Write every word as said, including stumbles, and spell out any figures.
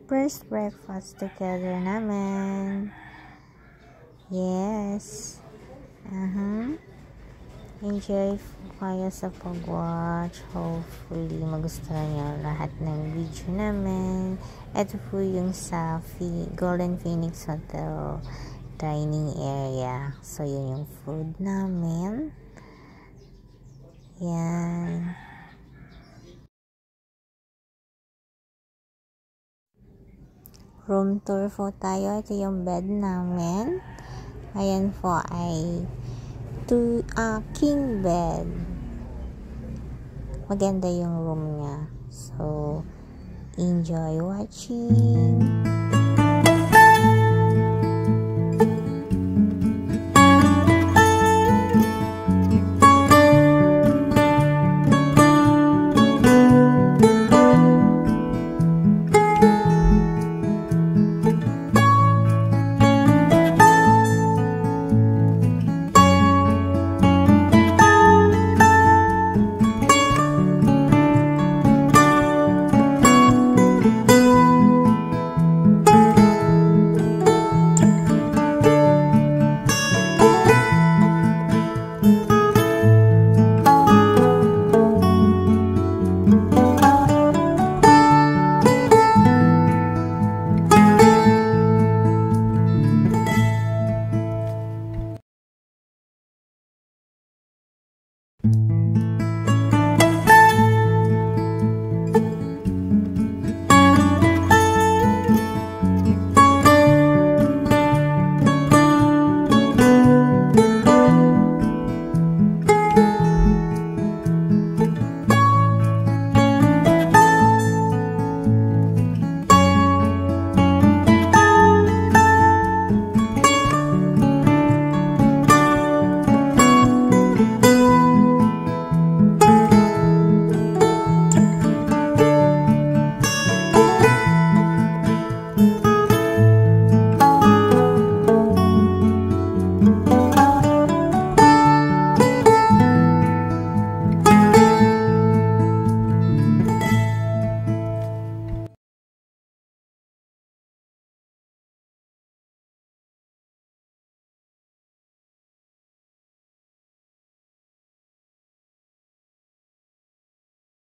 first breakfast together namin. Yes. Uh-huh. Enjoy po kayo sa pag-watch. Hopefully, magustuhan nyo lahat ng video namin. Ito po yung sa Golden Phoenix Hotel dining area. So, yun yung food namin. Yan. Room tour po tayo. Ito yung bed namin. Ayan po ay two, uh, king bed. Maganda yung room niya. So, enjoy watching.